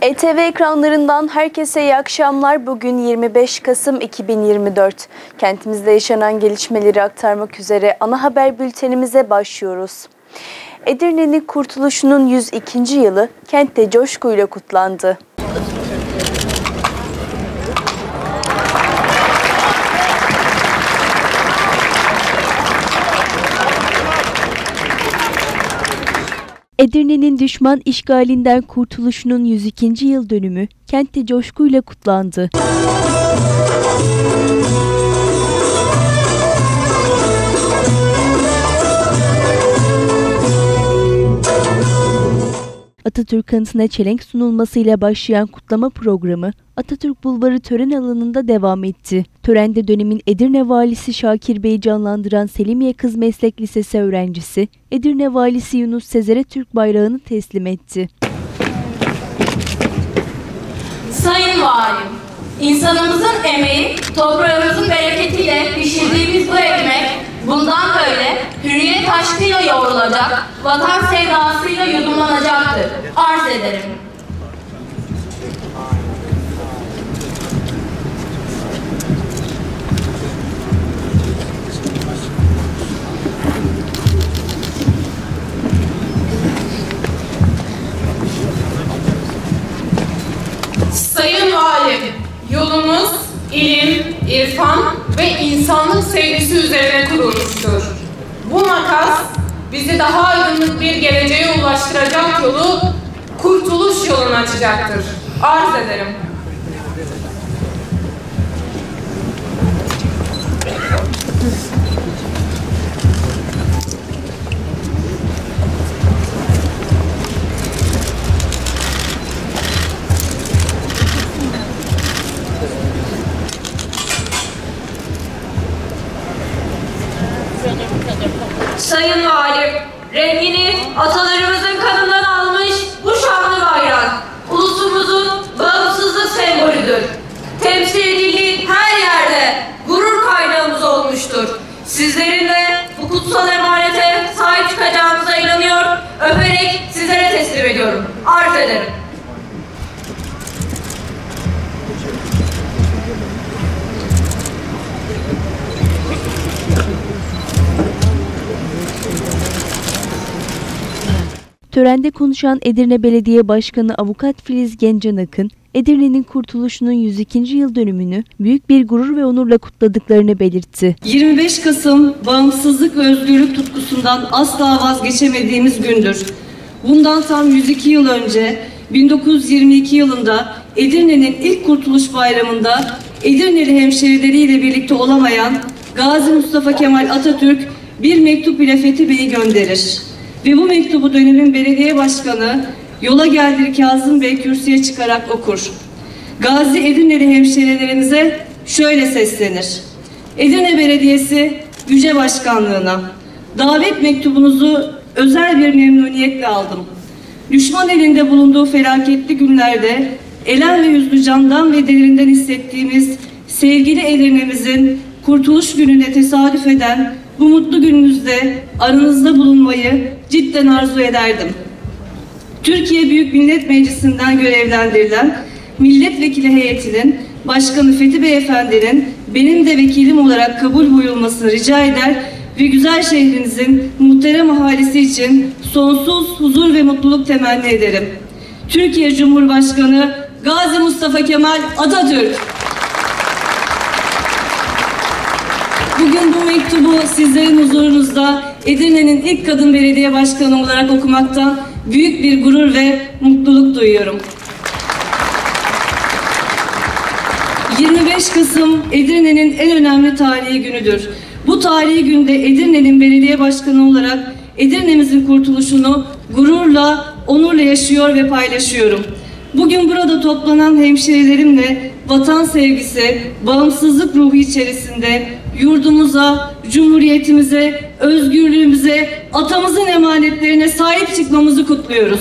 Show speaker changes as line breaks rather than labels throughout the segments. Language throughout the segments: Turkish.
ETV ekranlarından herkese iyi akşamlar. Bugün 25 Kasım 2024. Kentimizde yaşanan gelişmeleri aktarmak üzere ana haber bültenimize başlıyoruz. Edirne'nin kurtuluşunun 102. yılı kentte coşkuyla kutlandı. Edirne'nin düşman işgalinden kurtuluşunun 102. yıl dönümü kentte coşkuyla kutlandı. Atatürk anıtına çelenk sunulmasıyla başlayan kutlama programı Atatürk Bulvarı tören alanında devam etti. Törende dönemin Edirne Valisi Şakir Bey'i canlandıran Selimiye Kız Meslek Lisesi öğrencisi Edirne Valisi Yunus Sezer'e Türk bayrağını teslim etti.
Sayın Valim, insanımızın emeği, toprağımızın bereketiyle pişirdiğimiz bu ekmek bundan böyle hürriyet aşkıyla yoğrulacak, vatan sevdasıyla yudumlanacaktır. Arz ederim.
Sayın Valim, yolumuz ilim, irfan ve insanlık sevgisi üzerine kurulmuştur. Bu makas bizi daha aydınlık bir geleceğe ulaştıracak yolu, kurtuluş yolunu açacaktır. Arz ederim.
Sayın Valim, rengini atalarımızın kanından almış bu şanlı bayrak, ulusumuzun bağımsızlık sembolüdür. Temsil edildiği her yerde gurur kaynağımız olmuştur. Sizlerin de bu kutsal emanete sahip çıkacağınıza inanıyor, öperek sizlere teslim ediyorum. Arz ederim.
Törende konuşan Edirne Belediye Başkanı Avukat Filiz Gencan Akın, Edirne'nin kurtuluşunun 102. yıl dönümünü büyük bir gurur ve onurla kutladıklarını belirtti.
25 Kasım bağımsızlık ve özgürlük tutkusundan asla vazgeçemediğimiz gündür. Bundan tam 102 yıl önce 1922 yılında Edirne'nin ilk Kurtuluş Bayramı'nda Edirneli hemşerileriyle birlikte olamayan Gazi Mustafa Kemal Atatürk bir mektup ile Fethi Bey'i gönderir. Ve bu mektubu dönemin belediye başkanı Yola Geldir Kazım Bey kürsüye çıkarak okur. Gazi Edirneli hemşehrilerimize şöyle seslenir. Edirne Belediyesi Yüce Başkanlığına davet mektubunuzu özel bir memnuniyetle aldım. Düşman elinde bulunduğu felaketli günlerde elen ve yüzlü candan ve derinden hissettiğimiz sevgili Edirne'mizin kurtuluş gününe tesadüf eden bu mutlu gününüzde aranızda bulunmayı cidden arzu ederdim. Türkiye Büyük Millet Meclisi'nden görevlendirilen milletvekili heyetinin Başkanı Fethi Beyefendi'nin benim de vekilim olarak kabul buyurulmasını rica eder ve güzel şehrinizin muhterem ahalisi için sonsuz huzur ve mutluluk temenni ederim. Türkiye Cumhurbaşkanı Gazi Mustafa Kemal Atatürk. Bugün bu mektubu sizlerin huzurunuzda Edirne'nin ilk kadın belediye başkanı olarak okumaktan büyük bir gurur ve mutluluk duyuyorum. 25 Kasım Edirne'nin en önemli tarihi günüdür. Bu tarihi günde Edirne'nin belediye başkanı olarak Edirne'mizin kurtuluşunu gururla, onurla yaşıyor ve paylaşıyorum. Bugün burada toplanan hemşehrilerimle vatan sevgisi, bağımsızlık ruhu içerisinde yurdumuza, cumhuriyetimize, özgürlüğümüze, atamızın emanetlerine sahip çıkmamızı kutluyoruz.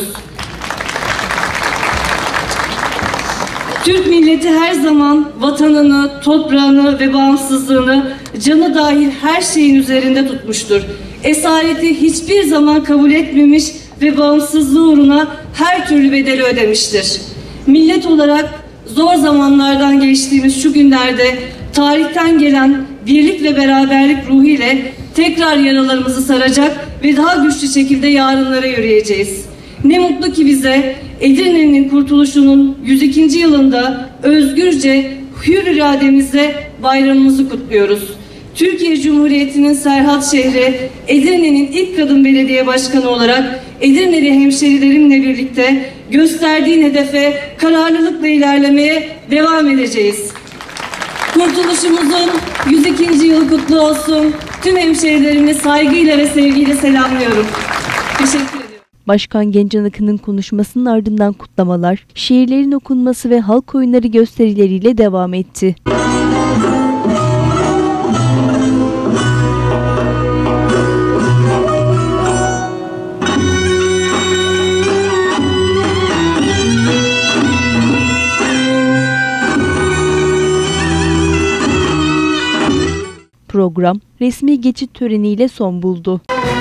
Türk milleti her zaman vatanını, toprağını ve bağımsızlığını canı dahil her şeyin üzerinde tutmuştur. Esareti hiçbir zaman kabul etmemiş ve bağımsızlığı uğruna her türlü bedeli ödemiştir. millet olarak zor zamanlardan geçtiğimiz şu günlerde tarihten gelen birlik ve beraberlik ruhu ile tekrar yaralarımızı saracak ve daha güçlü şekilde yarınlara yürüyeceğiz. Ne mutlu ki bize Edirne'nin kurtuluşunun 102. yılında özgürce, hür irademizle bayramımızı kutluyoruz. Türkiye Cumhuriyeti'nin Serhat şehri, Edirne'nin ilk kadın belediye başkanı olarak Edirneli hemşerilerimle birlikte gösterdiğin hedefe kararlılıkla ilerlemeye devam edeceğiz. Kurtuluşumuzun 102. yılı kutlu olsun. Tüm hemşerilerimi saygıyla ve sevgiyle selamlıyorum. Teşekkür ederim.
Başkan Gencan Akın'ın konuşmasının ardından kutlamalar, şiirlerin okunması ve halk oyunları gösterileriyle devam etti. Program resmi geçit töreniyle son buldu.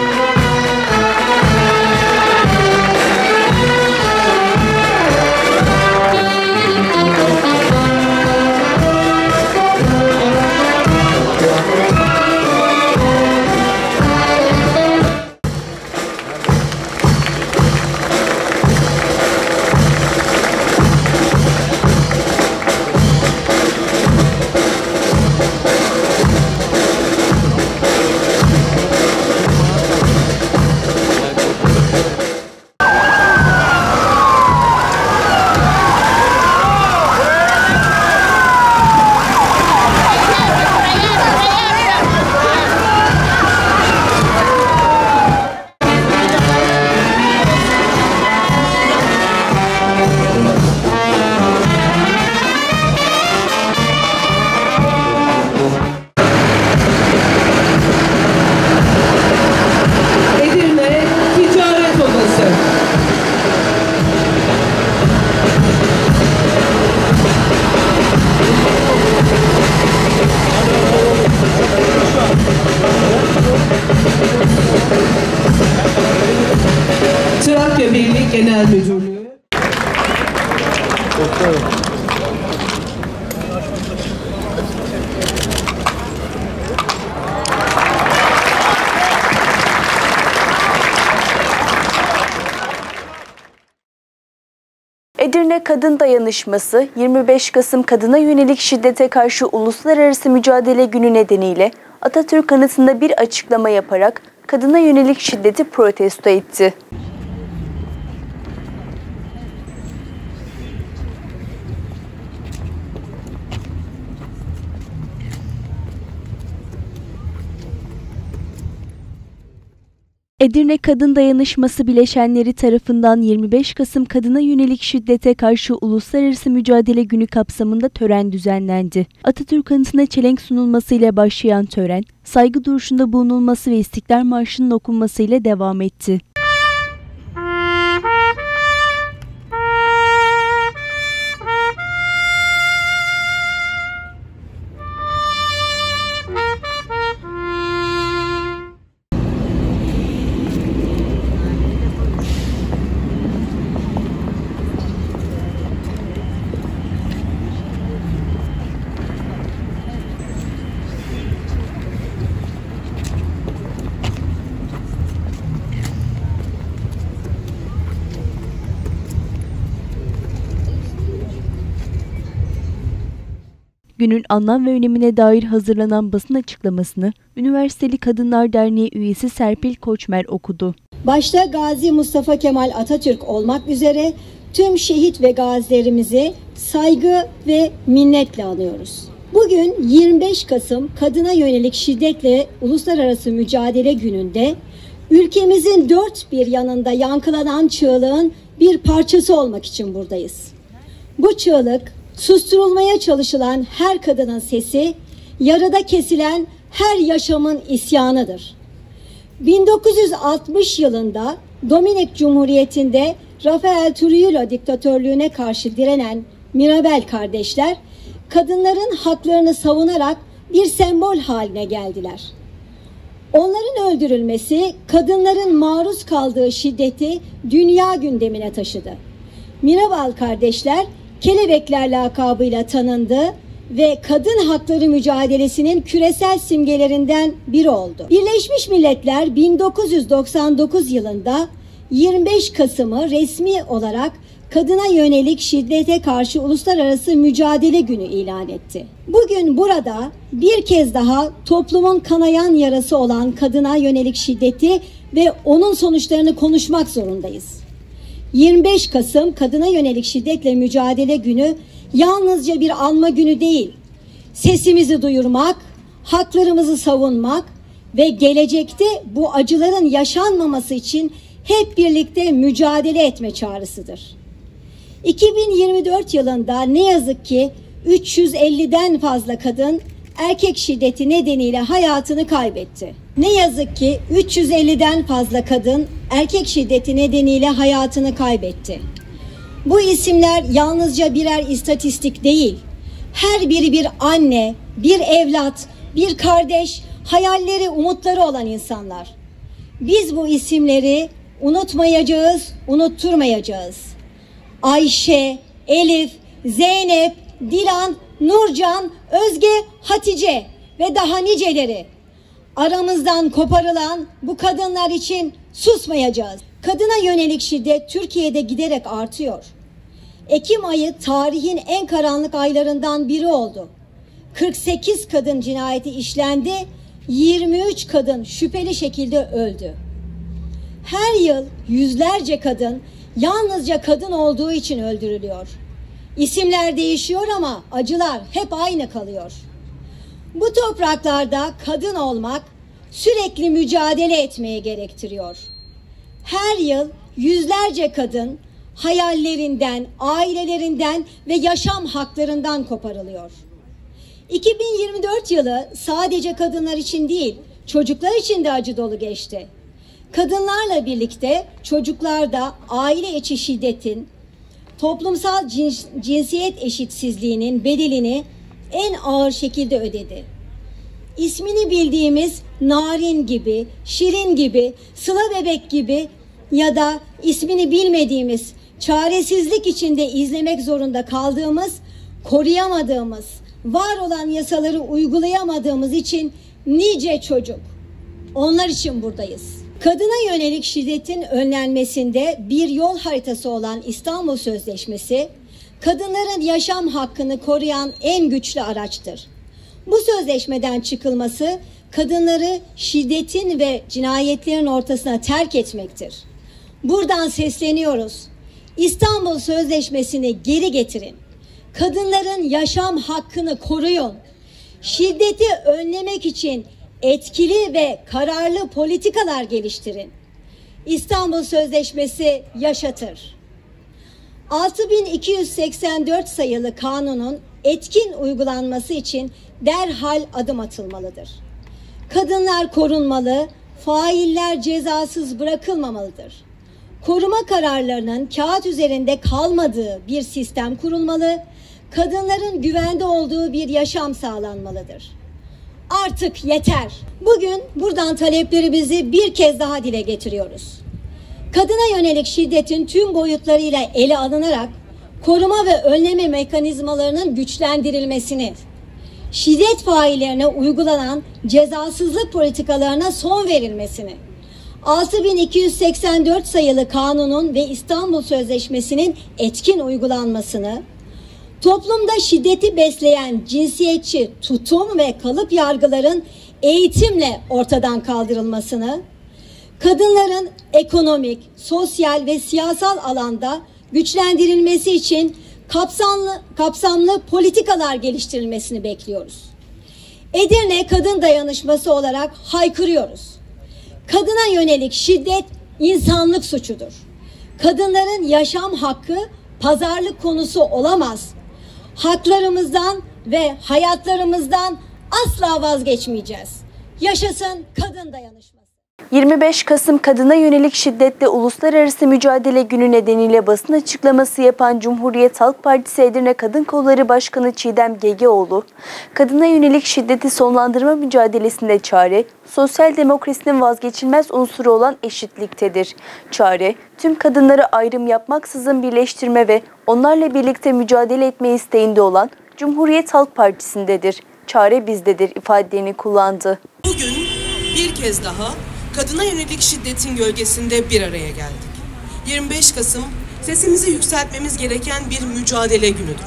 Trakya Birlik Genel Müdürlüğü.
Edirne Kadın Dayanışması 25 Kasım Kadına Yönelik Şiddete Karşı Uluslararası Mücadele Günü nedeniyle Atatürk Anıtı'nda bir açıklama yaparak kadına yönelik şiddeti protesto etti. Edirne Kadın Dayanışması bileşenleri tarafından 25 Kasım Kadına Yönelik Şiddete Karşı Uluslararası Mücadele Günü kapsamında tören düzenlendi. Atatürk Anıtı'na çelenk sunulmasıyla başlayan tören, saygı duruşunda bulunulması ve İstiklal Marşı'nın okunmasıyla devam etti. Günün anlam ve önemine dair hazırlanan basın açıklamasını Üniversiteli Kadınlar Derneği üyesi Serpil Koçmer okudu.
Başta Gazi Mustafa Kemal Atatürk olmak üzere tüm şehit ve gazilerimizi saygı ve minnetle anıyoruz. Bugün 25 Kasım Kadına Yönelik Şiddetle Uluslararası Mücadele Günü'nde ülkemizin dört bir yanında yankılanan çığlığın bir parçası olmak için buradayız. Bu çığlık, susturulmaya çalışılan her kadının sesi, yarıda kesilen her yaşamın isyanıdır. 1960 yılında Dominik Cumhuriyeti'nde Rafael Trujillo diktatörlüğüne karşı direnen Mirabel kardeşler, kadınların haklarını savunarak bir sembol haline geldiler. Onların öldürülmesi, kadınların maruz kaldığı şiddeti dünya gündemine taşıdı. Miraval kardeşler kelebekler lakabıyla tanındı ve kadın hakları mücadelesinin küresel simgelerinden biri oldu. Birleşmiş Milletler 1999 yılında 25 Kasım'ı resmi olarak kadına yönelik şiddete karşı Uluslararası Mücadele Günü ilan etti. Bugün burada bir kez daha toplumun kanayan yarası olan kadına yönelik şiddeti ve onun sonuçlarını konuşmak zorundayız. 25 Kasım Kadına Yönelik Şiddetle Mücadele Günü yalnızca bir anma günü değil, sesimizi duyurmak, haklarımızı savunmak ve gelecekte bu acıların yaşanmaması için hep birlikte mücadele etme çağrısıdır. 2024 yılında ne yazık ki 350'den fazla kadın erkek şiddeti nedeniyle hayatını kaybetti. Ne yazık ki 350'den fazla kadın erkek şiddeti nedeniyle hayatını kaybetti. Bu isimler yalnızca birer istatistik değil, her biri bir anne, bir evlat, bir kardeş, hayalleri, umutları olan insanlar. Biz bu isimleri unutmayacağız, unutturmayacağız. Ayşe, Elif, Zeynep, Dilan, Nurcan, Özge, Hatice ve daha niceleri. Aramızdan koparılan bu kadınlar için susmayacağız. Kadına yönelik şiddet Türkiye'de giderek artıyor. Ekim ayı tarihin en karanlık aylarından biri oldu. 48 kadın cinayeti işlendi, 23 kadın şüpheli şekilde öldü. Her yıl yüzlerce kadın yalnızca kadın olduğu için öldürülüyor. İsimler değişiyor ama acılar hep aynı kalıyor. Bu topraklarda kadın olmak sürekli mücadele etmeye gerektiriyor. Her yıl yüzlerce kadın hayallerinden, ailelerinden ve yaşam haklarından koparılıyor. 2024 yılı sadece kadınlar için değil, çocuklar için de acı dolu geçti. Kadınlarla birlikte çocuklar da aile içi şiddetin, toplumsal cinsiyet eşitsizliğinin bedelini en ağır şekilde ödedi. İsmini bildiğimiz Narin gibi, Şirin gibi, Sıla Bebek gibi ya da ismini bilmediğimiz, çaresizlik içinde izlemek zorunda kaldığımız, koruyamadığımız, var olan yasaları uygulayamadığımız için nice çocuk. Onlar için buradayız. Kadına yönelik şiddetin önlenmesinde bir yol haritası olan İstanbul Sözleşmesi, kadınların yaşam hakkını koruyan en güçlü araçtır. Bu sözleşmeden çıkılması, kadınları şiddetin ve cinayetlerin ortasına terk etmektir. Buradan sesleniyoruz. İstanbul Sözleşmesi'ni geri getirin. Kadınların yaşam hakkını koruyun. Şiddeti önlemek için etkili ve kararlı politikalar geliştirin. İstanbul Sözleşmesi yaşatır. 6284 sayılı kanunun etkin uygulanması için derhal adım atılmalıdır. Kadınlar korunmalı, failler cezasız bırakılmamalıdır. Koruma kararlarının kağıt üzerinde kalmadığı bir sistem kurulmalı, kadınların güvende olduğu bir yaşam sağlanmalıdır. Artık yeter. Bugün buradan taleplerimizi bir kez daha dile getiriyoruz. Kadına yönelik şiddetin tüm boyutlarıyla ele alınarak koruma ve önleme mekanizmalarının güçlendirilmesini, şiddet faillerine uygulanan cezasızlık politikalarına son verilmesini, 6284 sayılı kanunun ve İstanbul Sözleşmesi'nin etkin uygulanmasını, toplumda şiddeti besleyen cinsiyetçi tutum ve kalıp yargıların eğitimle ortadan kaldırılmasını, kadınların ekonomik, sosyal ve siyasal alanda güçlendirilmesi için kapsamlı politikalar geliştirilmesini bekliyoruz. Edirne Kadın Dayanışması olarak haykırıyoruz. Kadına yönelik şiddet insanlık suçudur. Kadınların yaşam hakkı pazarlık konusu olamaz. Haklarımızdan ve hayatlarımızdan asla vazgeçmeyeceğiz. Yaşasın kadın dayanışması.
25 Kasım Kadına Yönelik Şiddetle Uluslararası Mücadele Günü nedeniyle basın açıklaması yapan Cumhuriyet Halk Partisi Edirne Kadın Kolları Başkanı Çiğdem Gegeoğlu, kadına yönelik şiddeti sonlandırma mücadelesinde çare, sosyal demokrasinin vazgeçilmez unsuru olan eşitliktedir. Çare, tüm kadınları ayrım yapmaksızın birleştirme ve onlarla birlikte mücadele etme isteğinde olan Cumhuriyet Halk Partisi'ndedir. Çare bizdedir ifadelerini kullandı.
Bugün bir kez daha kadına yönelik şiddetin gölgesinde bir araya geldik. 25 Kasım sesimizi yükseltmemiz gereken bir mücadele günüdür.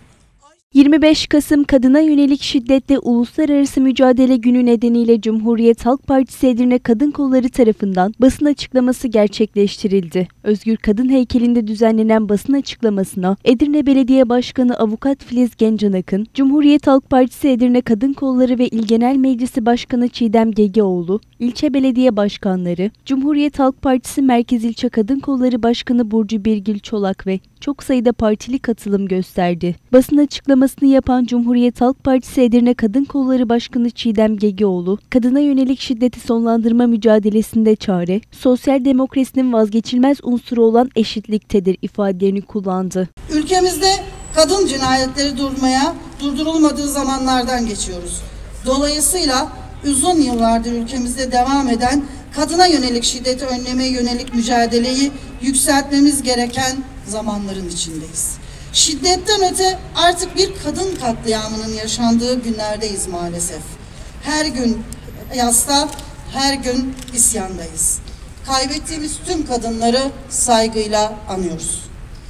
25 Kasım Kadına Yönelik Şiddetle Uluslararası Mücadele Günü nedeniyle Cumhuriyet Halk Partisi Edirne Kadın Kolları tarafından basın açıklaması gerçekleştirildi. Özgür Kadın Heykeli'nde düzenlenen basın açıklamasına Edirne Belediye Başkanı Avukat Filiz Gencanak'ın, Cumhuriyet Halk Partisi Edirne Kadın Kolları ve İl Genel Meclisi Başkanı Çiğdem Gegeoğlu, ilçe belediye başkanları, Cumhuriyet Halk Partisi Merkez İlçe Kadın Kolları Başkanı Burcu Birgül Çolak ve çok sayıda partili katılım gösterdi. Basın açıklamasını yapan Cumhuriyet Halk Partisi Edirne Kadın Kolları Başkanı Çiğdem Gegeoğlu, kadına yönelik şiddeti sonlandırma mücadelesinde çare, sosyal demokrasinin vazgeçilmez unsuru olan eşitliktedir ifadelerini kullandı.
Ülkemizde kadın cinayetleri durdurulmadığı zamanlardan geçiyoruz. Dolayısıyla uzun yıllardır ülkemizde devam eden kadına yönelik şiddeti önlemeye yönelik mücadeleyi yükseltmemiz gereken zamanların içindeyiz. Şiddetten öte artık bir kadın katliamının yaşandığı günlerdeyiz maalesef. Her gün yasta, her gün isyandayız. Kaybettiğimiz tüm kadınları saygıyla anıyoruz.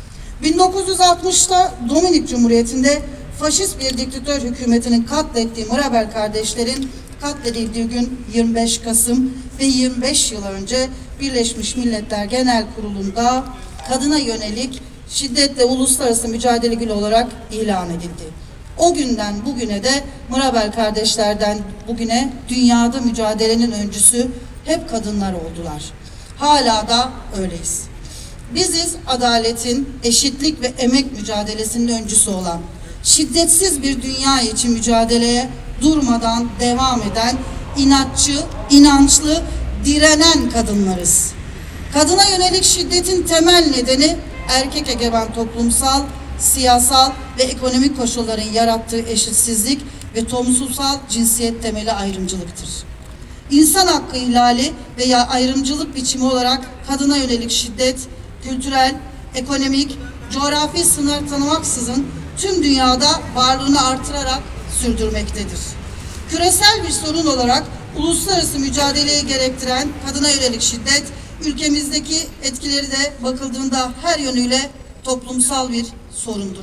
1960'ta Dominik Cumhuriyeti'nde faşist bir diktatör hükümetinin katlettiği Mirabel kardeşlerin katledildiği gün 25 Kasım ve 25 yıl önce Birleşmiş Milletler Genel Kurulu'nda kadına yönelik şiddetle uluslararası mücadele günü olarak ilan edildi. O günden bugüne de Mirabel kardeşlerden bugüne dünyada mücadelenin öncüsü hep kadınlar oldular. Hala da öyleyiz. Biziz adaletin, eşitlik ve emek mücadelesinin öncüsü olan, şiddetsiz bir dünya için mücadeleye durmadan devam eden, inatçı, inançlı, direnen kadınlarız. Kadına yönelik şiddetin temel nedeni erkek egemen toplumsal, siyasal ve ekonomik koşulların yarattığı eşitsizlik ve toplumsal cinsiyet temeli ayrımcılıktır. İnsan hakkı ihlali veya ayrımcılık biçimi olarak kadına yönelik şiddet, kültürel, ekonomik, coğrafi sınır tanımaksızın tüm dünyada varlığını artırarak sürdürmektedir. Küresel bir sorun olarak uluslararası mücadeleyi gerektiren kadına yönelik şiddet, ülkemizdeki etkileri de bakıldığında her yönüyle toplumsal bir sorundur.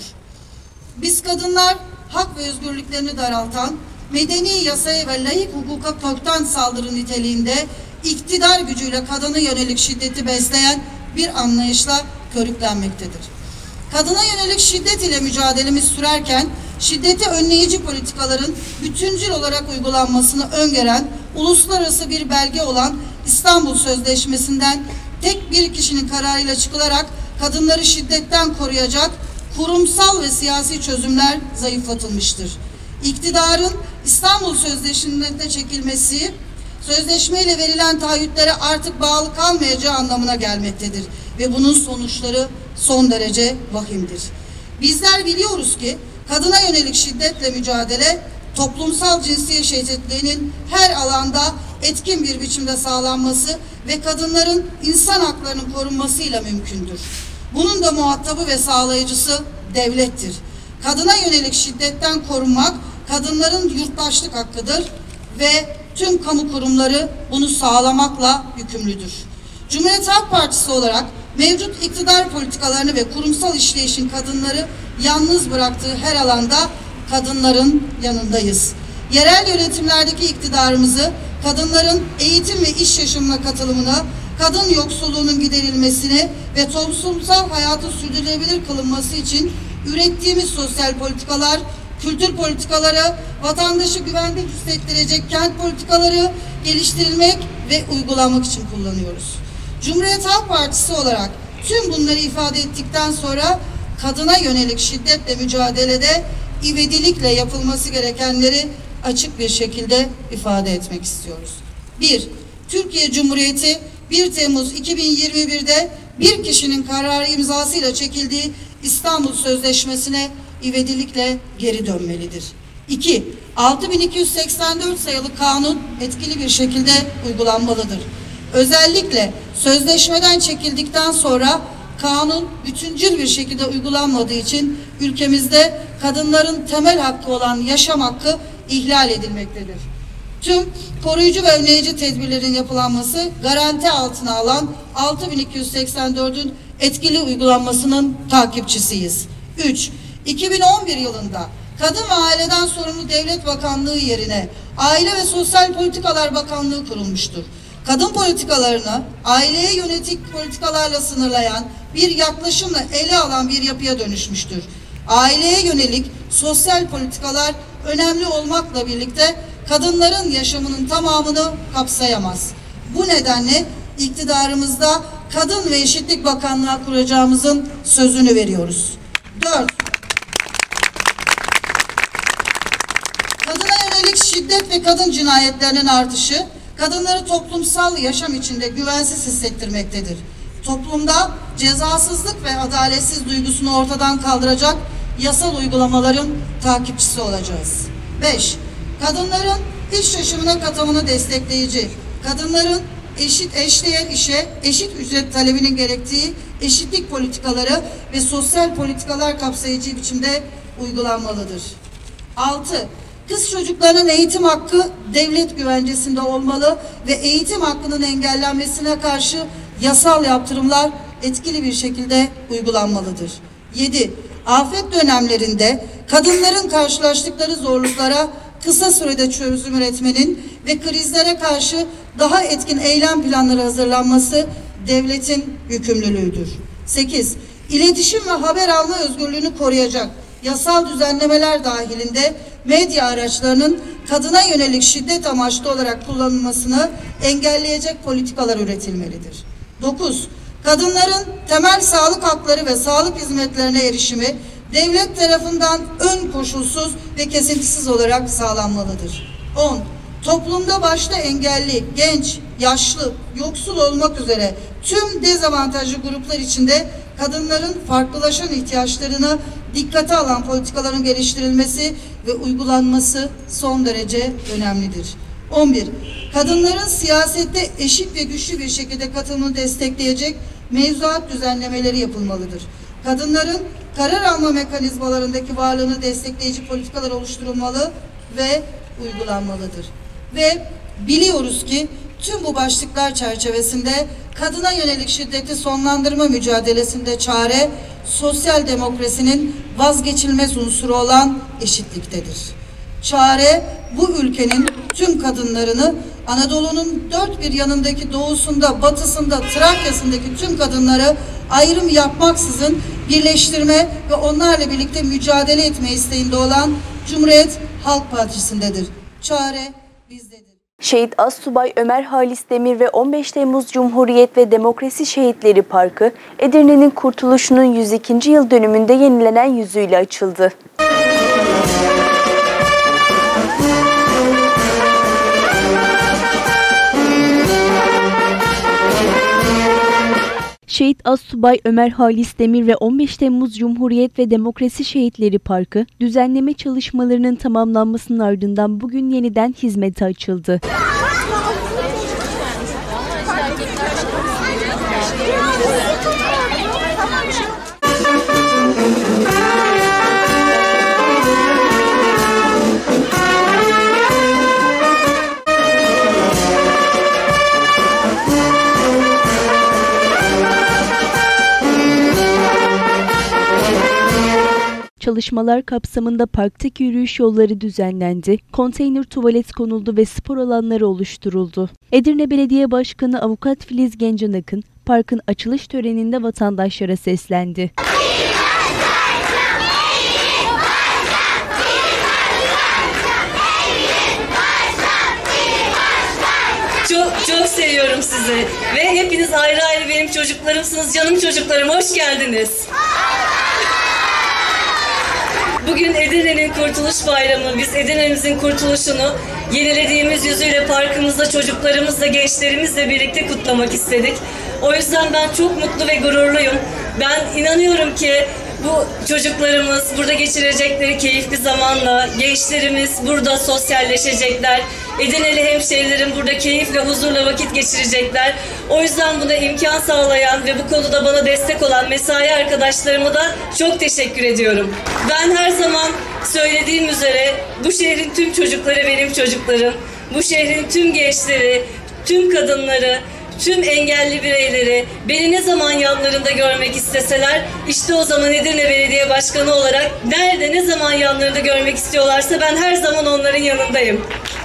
Biz kadınlar hak ve özgürlüklerini daraltan, medeni yasaya ve layık hukuka kökten saldırı niteliğinde iktidar gücüyle kadına yönelik şiddeti besleyen bir anlayışla körüklenmektedir. Kadına yönelik şiddet ile mücadelemiz sürerken şiddeti önleyici politikaların bütüncül olarak uygulanmasını öngören uluslararası bir belge olan İstanbul Sözleşmesi'nden tek bir kişinin kararıyla çıkılarak kadınları şiddetten koruyacak kurumsal ve siyasi çözümler zayıflatılmıştır. İktidarın İstanbul Sözleşmesi'nde çekilmesi, sözleşmeyle verilen taahhütlere artık bağlı kalmayacağı anlamına gelmektedir ve bunun sonuçları son derece vahimdir. Bizler biliyoruz ki kadına yönelik şiddetle mücadele toplumsal cinsiyet eşitliğinin her alanda etkin bir biçimde sağlanması ve kadınların insan haklarının korunmasıyla mümkündür. Bunun da muhatabı ve sağlayıcısı devlettir. Kadına yönelik şiddetten korunmak kadınların yurttaşlık hakkıdır ve tüm kamu kurumları bunu sağlamakla yükümlüdür. Cumhuriyet Halk Partisi olarak mevcut iktidar politikalarını ve kurumsal işleyişin kadınları yalnız bıraktığı her alanda kadınların yanındayız. Yerel yönetimlerdeki iktidarımızı kadınların eğitim ve iş yaşamına katılımına, kadın yoksulluğunun giderilmesine ve toplumsal hayatın sürdürülebilir kılınması için ürettiğimiz sosyal politikalar, kültür politikaları, vatandaşı güvende hissettirecek kent politikaları geliştirilmek ve uygulamak için kullanıyoruz. Cumhuriyet Halk Partisi olarak tüm bunları ifade ettikten sonra kadına yönelik şiddetle mücadelede ivedilikle yapılması gerekenleri açık bir şekilde ifade etmek istiyoruz. 1. Türkiye Cumhuriyeti 1 Temmuz 2021'de bir kişinin kararı imzasıyla çekildiği İstanbul Sözleşmesi'ne ivedilikle geri dönmelidir. 2. 6284 sayılı kanun etkili bir şekilde uygulanmalıdır. Özellikle sözleşmeden çekildikten sonra kanun bütüncül bir şekilde uygulanmadığı için ülkemizde kadınların temel hakkı olan yaşam hakkı ihlal edilmektedir. Tüm koruyucu ve önleyici tedbirlerin yapılanması garanti altına alan 6284'ün etkili uygulanmasının takipçisiyiz. 3. 2011 yılında Kadın ve Aileden Sorumlu Devlet Bakanlığı yerine Aile ve Sosyal Politikalar Bakanlığı kurulmuştur. Kadın politikalarını aileye yönelik politikalarla sınırlayan bir yaklaşımla ele alan bir yapıya dönüşmüştür. Aileye yönelik sosyal politikalar önemli olmakla birlikte kadınların yaşamının tamamını kapsayamaz. Bu nedenle iktidarımızda Kadın ve Eşitlik Bakanlığı kuracağımızın sözünü veriyoruz. 4. Kadına yönelik şiddet ve kadın cinayetlerinin artışı, kadınları toplumsal yaşam içinde güvensiz hissettirmektedir. Toplumda cezasızlık ve adaletsiz duygusunu ortadan kaldıracak yasal uygulamaların takipçisi olacağız. 5. Kadınların iş yaşamına katılımını destekleyici, kadınların eşdeğer işe eşit ücret talebinin gerektiği eşitlik politikaları ve sosyal politikalar kapsayıcı biçimde uygulanmalıdır. 6. Kız çocuklarının eğitim hakkı devlet güvencesinde olmalı ve eğitim hakkının engellenmesine karşı yasal yaptırımlar etkili bir şekilde uygulanmalıdır. 7. Afet dönemlerinde kadınların karşılaştıkları zorluklara kısa sürede çözüm üretmenin ve krizlere karşı daha etkin eylem planları hazırlanması devletin yükümlülüğüdür. 8. İletişim ve haber alma özgürlüğünü koruyacak yasal düzenlemeler dahilinde medya araçlarının kadına yönelik şiddet amaçlı olarak kullanılmasını engelleyecek politikalar üretilmelidir. 9. Kadınların temel sağlık hakları ve sağlık hizmetlerine erişimi devlet tarafından ön koşulsuz ve kesintisiz olarak sağlanmalıdır. 10. Toplumda başta engelli, genç, yaşlı, yoksul olmak üzere tüm dezavantajlı gruplar içinde kadınların farklılaşan ihtiyaçlarını dikkate alan politikaların geliştirilmesi ve uygulanması son derece önemlidir. 11. Kadınların siyasette eşit ve güçlü bir şekilde katılımını destekleyecek mevzuat düzenlemeleri yapılmalıdır. Kadınların karar alma mekanizmalarındaki varlığını destekleyici politikalar oluşturulmalı ve uygulanmalıdır. Ve biliyoruz ki tüm bu başlıklar çerçevesinde kadına yönelik şiddeti sonlandırma mücadelesinde çare, sosyal demokrasinin vazgeçilmez unsuru olan eşitliktedir. Çare, bu ülkenin tüm kadınlarını, Anadolu'nun dört bir yanındaki doğusunda, batısında, Trakya'sındaki tüm kadınları ayrım yapmaksızın birleştirme ve onlarla birlikte mücadele etme isteğinde olan Cumhuriyet Halk Partisi'ndedir. Çare bizdedir.
Şehit Astsubay Ömer Halis Demir ve 15 Temmuz Cumhuriyet ve Demokrasi Şehitleri Parkı, Edirne'nin kurtuluşunun 102. yıl dönümünde yenilenen yüzüyle açıldı. Şehit Astsubay Ömer Halis Demir ve 15 Temmuz Cumhuriyet ve Demokrasi Şehitleri Parkı, düzenleme çalışmalarının tamamlanmasının ardından bugün yeniden hizmete açıldı. Çalışmalar kapsamında parktaki yürüyüş yolları düzenlendi, konteyner tuvalet konuldu ve spor alanları oluşturuldu. Edirne Belediye Başkanı Avukat Filiz Gencanak'ın parkın açılış töreninde vatandaşlara seslendi.
Çok seviyorum sizi ve hepiniz ayrı ayrı benim çocuklarımsınız, canım çocuklarım, hoş geldiniz. Bugün Edirne'nin Kurtuluş Bayramı, biz Edirne'mizin kurtuluşunu yenilediğimiz yüzüyle parkımızda çocuklarımızla, gençlerimizle birlikte kutlamak istedik. O yüzden ben çok mutlu ve gururluyum. Ben inanıyorum ki bu çocuklarımız burada geçirecekleri keyifli zamanla, gençlerimiz burada sosyalleşecekler. Edirneli hemşehrilerim burada keyifle, huzurla vakit geçirecekler. O yüzden buna imkan sağlayan ve bu konuda bana destek olan mesai arkadaşlarıma da çok teşekkür ediyorum. Ben her zaman söylediğim üzere bu şehrin tüm çocukları benim çocuklarım. Bu şehrin tüm gençleri, tüm kadınları, tüm engelli bireyleri beni ne zaman yanlarında görmek isteseler, işte o zaman Edirne Belediye Başkanı olarak nerede, ne zaman yanlarında görmek istiyorlarsa ben her zaman onların yanındayım.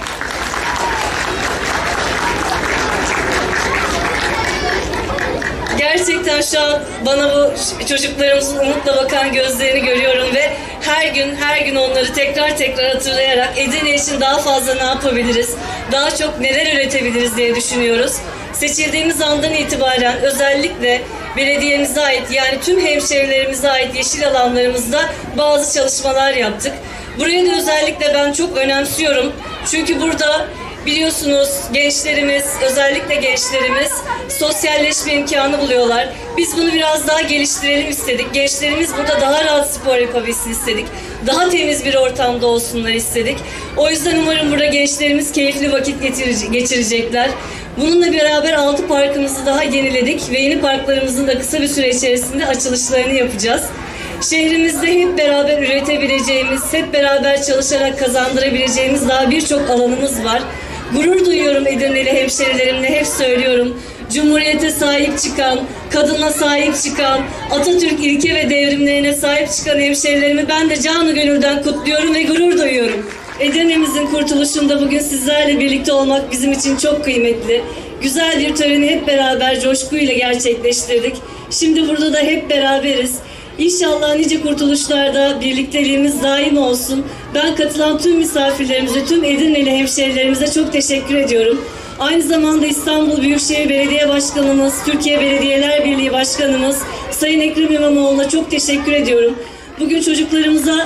Gerçekten şu an bana bu çocuklarımızın umutla bakan gözlerini görüyorum ve her gün onları tekrar hatırlayarak Edirne için daha fazla ne yapabiliriz, daha çok neler üretebiliriz diye düşünüyoruz. Seçildiğimiz andan itibaren özellikle belediyemize ait, yani tüm hemşehrilerimize ait yeşil alanlarımızda bazı çalışmalar yaptık. Burayı da özellikle ben çok önemsiyorum. Çünkü burada biliyorsunuz gençlerimiz, özellikle gençlerimiz sosyalleşme imkanı buluyorlar. Biz bunu biraz daha geliştirelim istedik. Gençlerimiz burada daha rahat spor yapabilsin istedik. Daha temiz bir ortamda olsunlar istedik. O yüzden umarım burada gençlerimiz keyifli vakit geçirecekler. Bununla beraber 6 parkımızı daha yeniledik ve yeni parklarımızın da kısa bir süre içerisinde açılışlarını yapacağız. Şehrimizde hep beraber üretebileceğimiz, hep beraber çalışarak kazandırabileceğimiz daha birçok alanımız var. Gurur duyuyorum Edirneli hemşehrilerimle, hep söylüyorum. Cumhuriyete sahip çıkan, kadına sahip çıkan, Atatürk ilke ve devrimlerine sahip çıkan hemşehrilerimi ben de canı gönülden kutluyorum ve gurur duyuyorum. Edirne'mizin kurtuluşunda bugün sizlerle birlikte olmak bizim için çok kıymetli. Güzel bir töreni hep beraber coşkuyla gerçekleştirdik. Şimdi burada da hep beraberiz. İnşallah nice kurtuluşlarda birlikteliğimiz daim olsun. Ben katılan tüm misafirlerimize, tüm Edirneli hemşehrilerimize çok teşekkür ediyorum. Aynı zamanda İstanbul Büyükşehir Belediye Başkanımız, Türkiye Belediyeler Birliği Başkanımız Sayın Ekrem İmamoğlu'na çok teşekkür ediyorum. Bugün çocuklarımıza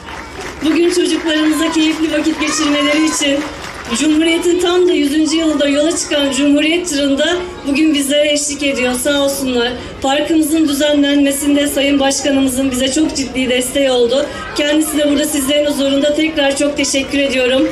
keyifli vakit geçirmeleri için Cumhuriyet'in tam da 100. yılında yola çıkan Cumhuriyet tırında bugün bizlere eşlik ediyor, sağ olsunlar. Parkımızın düzenlenmesinde Sayın Başkanımızın bize çok ciddi desteği oldu. Kendisine burada sizlerin huzurunda tekrar çok teşekkür ediyorum.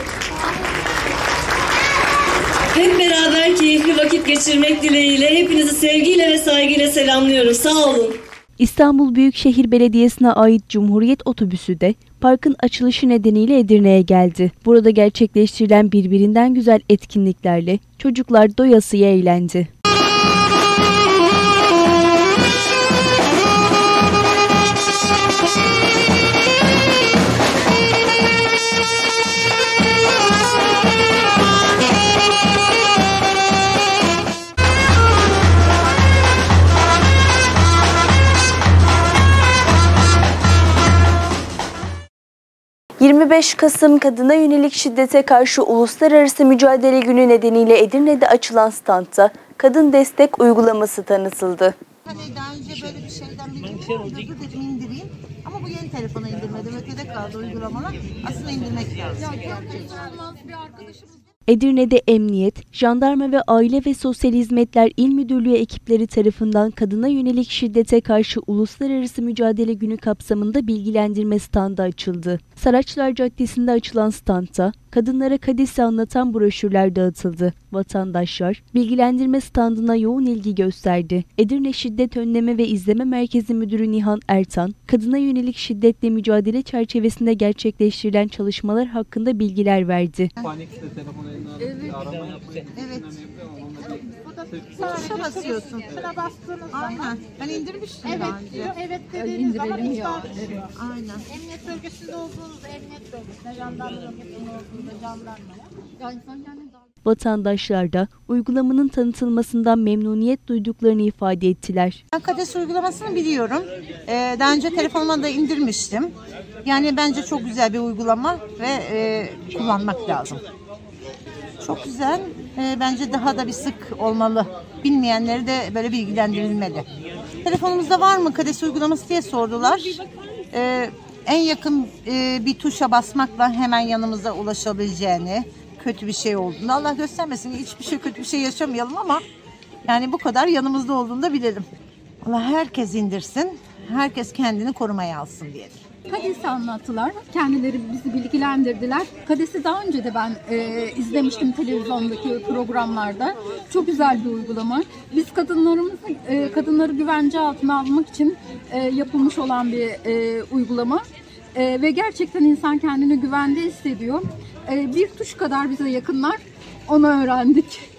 Hep beraber keyifli vakit geçirmek dileğiyle hepinizi sevgiyle ve saygıyla selamlıyorum. Sağ olun.
İstanbul Büyükşehir Belediyesi'ne ait Cumhuriyet Otobüsü de parkın açılışı nedeniyle Edirne'ye geldi. Burada gerçekleştirilen birbirinden güzel etkinliklerle çocuklar doyasıya eğlendi. ...25 Kasım Kadına Yönelik Şiddete Karşı Uluslararası Mücadele Günü nedeniyle Edirne'de açılan standta kadın destek uygulaması tanıtıldı.
Hani daha önce böyle bir şeyden bir dedim indireyim ama bu yeni telefona indirmedim. Ötede kaldı uygulamalar. Aslında indirmek lazım.
Edirne'de Emniyet, Jandarma ve Aile ve Sosyal Hizmetler İl Müdürlüğü ekipleri tarafından kadına yönelik şiddete karşı Uluslararası Mücadele Günü kapsamında bilgilendirme standı açıldı. Saraçlar Caddesi'nde açılan standta kadınlara KADES'i anlatan broşürler dağıtıldı. Vatandaşlar bilgilendirme standına yoğun ilgi gösterdi. Edirne Şiddet Önleme ve İzleme Merkezi Müdürü Nihan Ertan, kadına yönelik şiddetle mücadele çerçevesinde gerçekleştirilen çalışmalar hakkında bilgiler verdi.
Tuşa basıyorsun.
Tuşa bastığınız zaman.
Aynen. Ben indirmiştim
evet,
daha önce.
Evet dediğiniz zaman
İndirelim ya.
Evet.
Aynen.
Emniyet bölgesinde olduğunuzda emniyet bölgesine, jandarma bölgesinde olduğunuzda jandarmaya. Yani
Vatandaşlar da uygulamanın tanıtılmasından memnuniyet duyduklarını ifade ettiler.
Ben KADES uygulamasını biliyorum. Daha önce telefonuma da indirmiştim. Yani bence çok güzel bir uygulama ve kullanmak lazım. Çok güzel. Bence daha da bir sık olmalı. Bilmeyenleri de böyle bilgilendirilmeli. Telefonumuzda var mı KADES uygulaması diye sordular. en yakın bir tuşa basmakla hemen yanımıza ulaşabileceğini, kötü bir şey olduğunda, Allah göstermesin hiçbir şey, kötü bir şey yaşamayalım ama yani bu kadar yanımızda olduğunu da bilelim. Allah herkes indirsin, herkes kendini korumaya alsın diyelim.
KADES'i anlattılar. Kendileri bizi bilgilendirdiler. KADES'i daha önce de ben izlemiştim televizyondaki programlarda. Çok güzel bir uygulama. Biz kadınları güvence altına almak için yapılmış olan bir uygulama. Ve gerçekten insan kendini güvende hissediyor. Bir tuş kadar bize yakınlar. Onu öğrendik.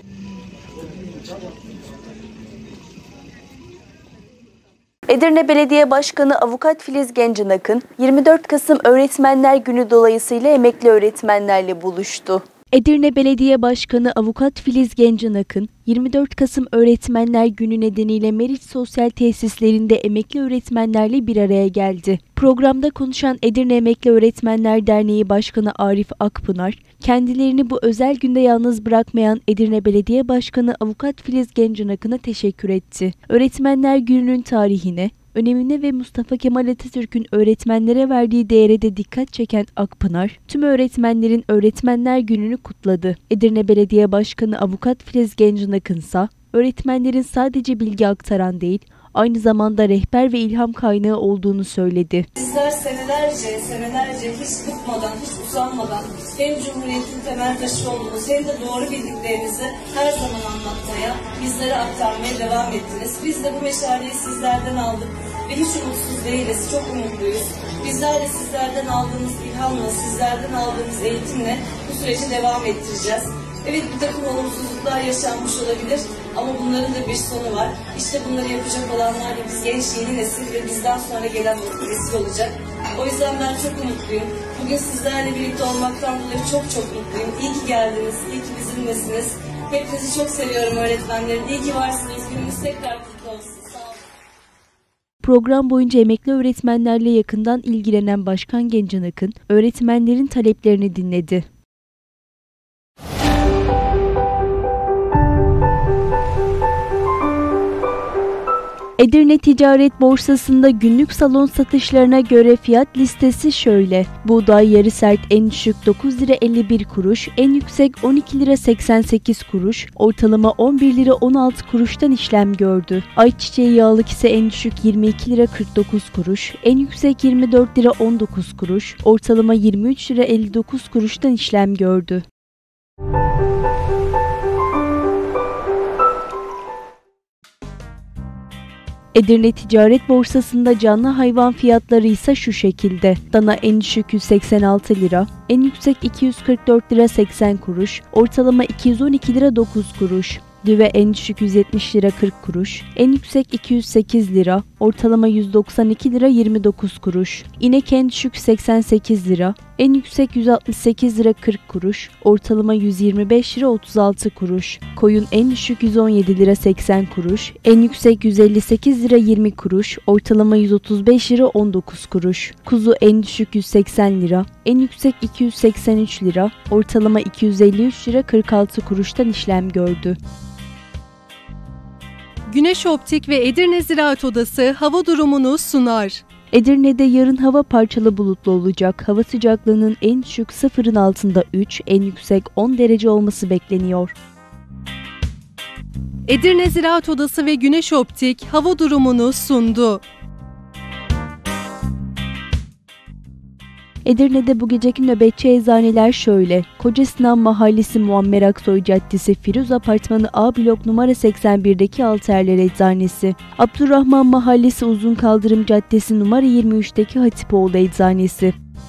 Edirne Belediye Başkanı Avukat Filiz Gencanakın, 24 Kasım Öğretmenler Günü dolayısıyla emekli öğretmenlerle buluştu. Edirne Belediye Başkanı Avukat Filiz Gencanakın, 24 Kasım Öğretmenler Günü nedeniyle Meriç Sosyal Tesislerinde emekli öğretmenlerle bir araya geldi. Programda konuşan Edirne Emekli Öğretmenler Derneği Başkanı Arif Akpınar, kendilerini bu özel günde yalnız bırakmayan Edirne Belediye Başkanı Avukat Filiz Gencanakın'a teşekkür etti. Öğretmenler Günü'nün tarihine, önemine ve Mustafa Kemal Atatürk'ün öğretmenlere verdiği değere de dikkat çeken Akpınar, tüm öğretmenlerin Öğretmenler Günü'nü kutladı. Edirne Belediye Başkanı Avukat Filiz Gencanakın ise öğretmenlerin sadece bilgi aktaran değil, aynı zamanda rehber ve ilham kaynağı olduğunu söyledi.
Sizler senelerce hiç bıkmadan, hiç usanmadan hem Cumhuriyet'in temel taşı oldunuz hem de doğru bildiklerinizi her zaman anlatmaya, bizlere aktarmaya devam ettiniz. Biz de bu meşaleyi sizlerden aldık ve hiç umutsuz değiliz, çok umutluyuz. Bizler de sizlerden aldığımız ilhamla, sizlerden aldığımız eğitimle bu süreci devam ettireceğiz. Evet, bir takım olumsuzluklar yaşanmış olabilir ama bunların da bir sonu var. İşte bunları yapacak olanlar da biz genç yeni nesil ve bizden sonra gelen nesil olacak. O yüzden ben çok umutluyum. Bugün sizlerle birlikte olmaktan dolayı çok mutluyum. İyi ki geldiniz, iyi ki bizimlesiniz. Hepinizi çok seviyorum öğretmenlerim. İyi ki varsınız. Günümüz tekrar kutlu olsun. Sağ olun.
Program boyunca emekli öğretmenlerle yakından ilgilenen Başkan Gencanakın, öğretmenlerin taleplerini dinledi. Edirne Ticaret Borsası'nda günlük salon satışlarına göre fiyat listesi şöyle. Buğday yarı sert en düşük 9 lira 51 kuruş, en yüksek 12 lira 88 kuruş, ortalama 11 lira 16 kuruştan işlem gördü. Ayçiçeği yağlık ise en düşük 22 lira 49 kuruş, en yüksek 24 lira 19 kuruş, ortalama 23 lira 59 kuruştan işlem gördü. Edirne Ticaret Borsası'nda canlı hayvan fiyatları ise şu şekilde. Dana en düşük 186 lira, en yüksek 244 lira 80 kuruş, ortalama 212 lira 9 kuruş. Düve en düşük 170 lira 40 kuruş, en yüksek 208 lira, ortalama 192 lira 29 kuruş. İnek en düşük 88 lira, en yüksek 168 lira 40 kuruş, ortalama 125 lira 36 kuruş. Koyun en düşük 117 lira 80 kuruş, en yüksek 158 lira 20 kuruş, ortalama 135 lira 19 kuruş. Kuzu en düşük 180 lira, en yüksek 283 lira, ortalama 253 lira 46 kuruştan işlem gördü.
Güneş Optik ve Edirne Ziraat Odası hava durumunu sunar.
Edirne'de yarın hava parçalı bulutlu olacak. Hava sıcaklığının en düşük 0'ın altında 3, en yüksek 10 derece olması bekleniyor.
Edirne Ziraat Odası ve Güneş Optik hava durumunu sundu.
Edirne'de bu geceki nöbetçi eczaneler şöyle. Kocasinan Mahallesi Muammer Aksoy Caddesi Firuz Apartmanı A blok numara 81'deki Alterler Eczanesi. Abdurrahman Mahallesi Uzun Kaldırım Caddesi numara 23'teki Hatipoğlu Eczanesi.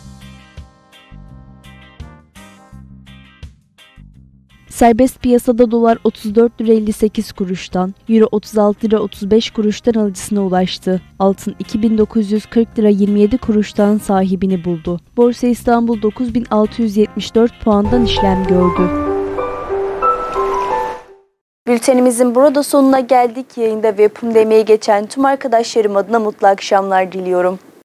Serbest piyasada dolar 34 lira 58 kuruştan, euro 36 lira 35 kuruştan alıcısına ulaştı. Altın 2940 lira 27 kuruştan sahibini buldu. Borsa İstanbul 9674 puandan işlem gördü. Bültenimizin burada sonuna geldik. Yayında ve yapımda emeği geçen tüm arkadaşlarım adına mutlu akşamlar diliyorum.